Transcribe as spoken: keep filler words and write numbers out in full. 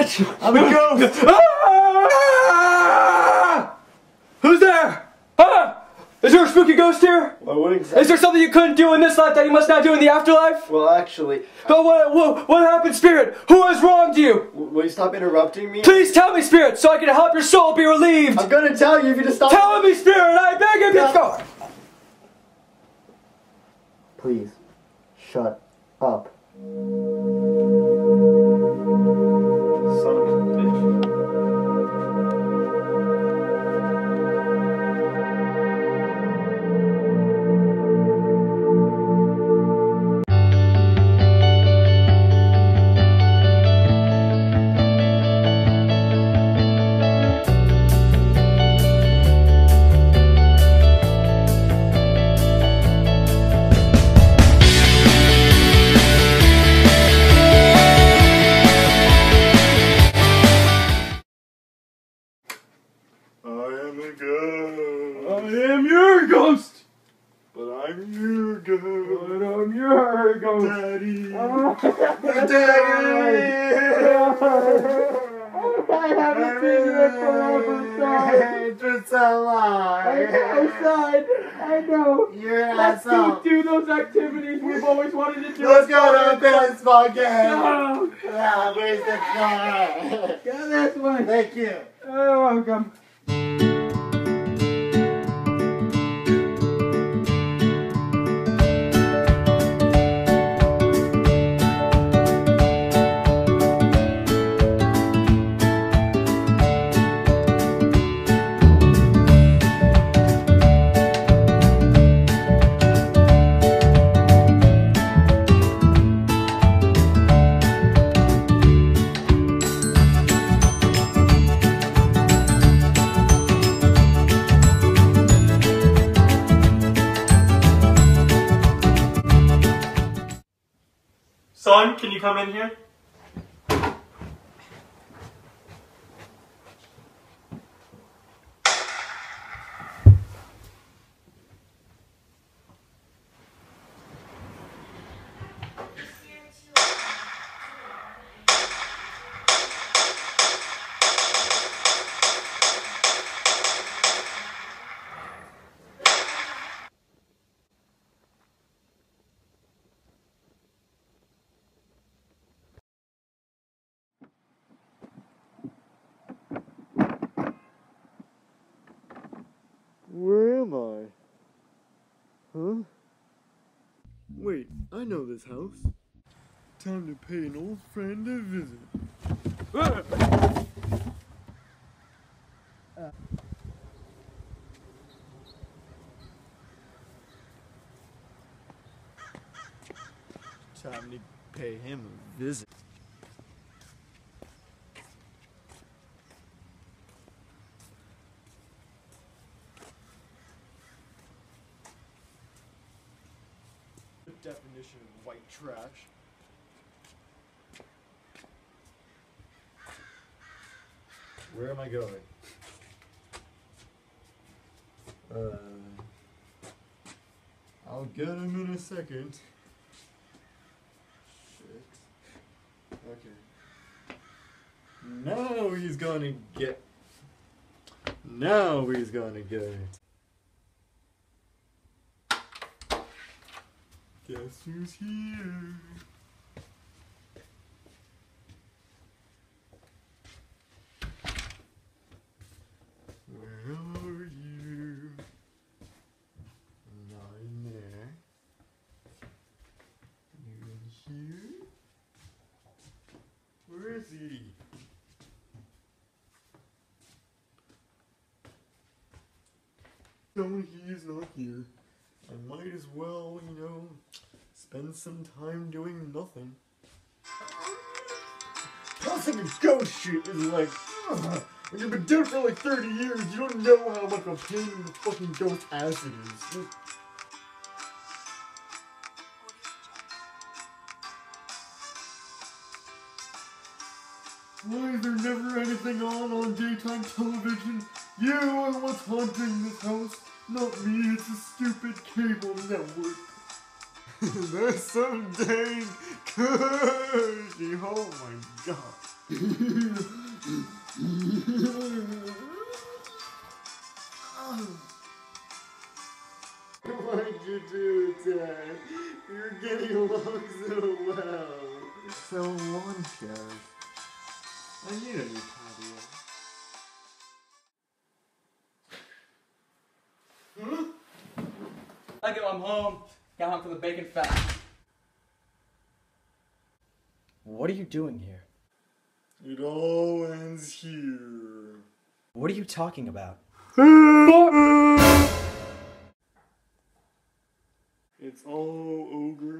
What? I'm a ghost! Ah! Who's there? Huh? Is there a spooky ghost here? Well, what exactly? Is there something you couldn't do in this life that you must now do in the afterlife? Well, actually... Oh, what, what, what happened, Spirit? Who has wronged you? Will you stop interrupting me? Please tell me, Spirit, so I can help your soul be relieved. I'm gonna tell you if you just stop... Tell me, Spirit, I beg of you. No. Please, shut up. Son of a bitch. I am your ghost! But I'm your ghost. But I'm your ghost. Daddy. Oh, Daddy. I haven't seen you in forever, son. Just so long. I know, son. I know. You're an Let's go asshole. do those activities we've always wanted to do. Let's go to a baseball game. No. Ah, where's the car? Yeah, this one. Thank you. You're welcome. Son, can you come in here? Where am I? Huh? Wait, I know this house. Time to pay an old friend a visit. Time to pay him a visit. Definition of white trash. Where am I going? Uh, I'll get him in a second. Shit. Okay. Now he's gonna get. Now he's gonna get it. Guess who's here? Where are you? Not in there. You in here? Where is he? No, he's not here. I might as well, you know, spend some time doing nothing. Tossing a ghost shit is like, ugh. When you've been doing it for like thirty years, you don't know how much of a pain in the fucking ghost ass it is. Why is there never anything on on daytime television? You are what's haunting this house, not me. It's a stupid cable network. That's so dang cushy. Oh my god. Why'd you do it, Dad? You're getting along so well. So one shows. I need a new patio. I go, I'm home. Got home from the bacon fat. What are you doing here? It all ends here. What are you talking about? It's all over